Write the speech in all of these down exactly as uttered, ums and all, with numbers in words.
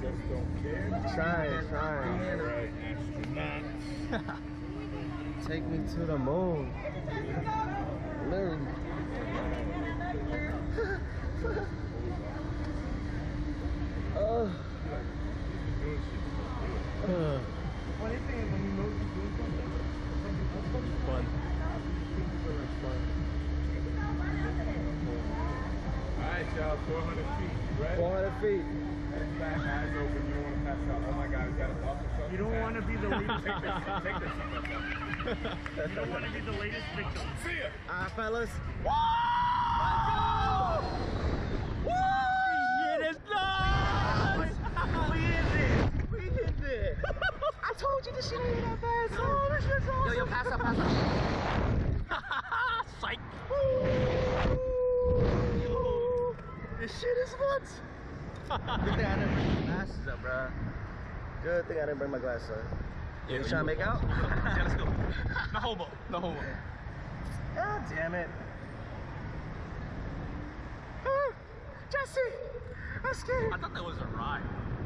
just don't care. Trying, trying. Alright, astronaut. Take me to the moon. Literally. uh, uh. Funny thing is when you know you're doing something, It's fun. It's fun. alright, y'all, four hundred feet. Ready? four hundred feet. Head back, eyes open. You don't want to pass out. Oh my God, we got a buffer. Something. You don't want to be the latest Take victim. this. Take this. You don't want to be the latest victim. See ya. Alright, fellas. Woo! Shit is nice! We in this! We hit this. I told you this shit ain't that fast. Oh, this shit's awesome. Yo, yo, pass up, pass up. Psych. This shit is nuts. Good thing I didn't bring my glasses up, bro. Good thing I didn't bring my glasses up. Yeah, you trying to make out? Yeah, let's go. No homo. No homo. God damn it. Ah, Jesse, I'm scared. I thought that was a ride.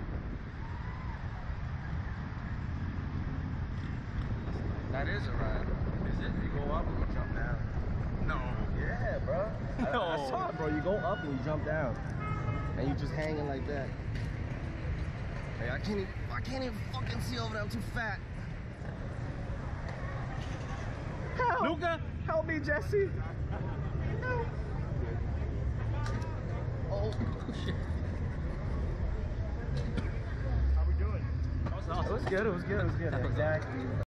That is a ride. Is it? You go up and you jump down. No. Yeah, bro. No. I, I saw it, bro. You go up and you jump down. And you just hanging like that. Hey, I can't even, I can't even fucking see over there. I'm too fat. Help! Luca? Help me, Jesse. Help. Oh, shit. How we doing? That was awesome. It was good, it was good, it was good. Exactly.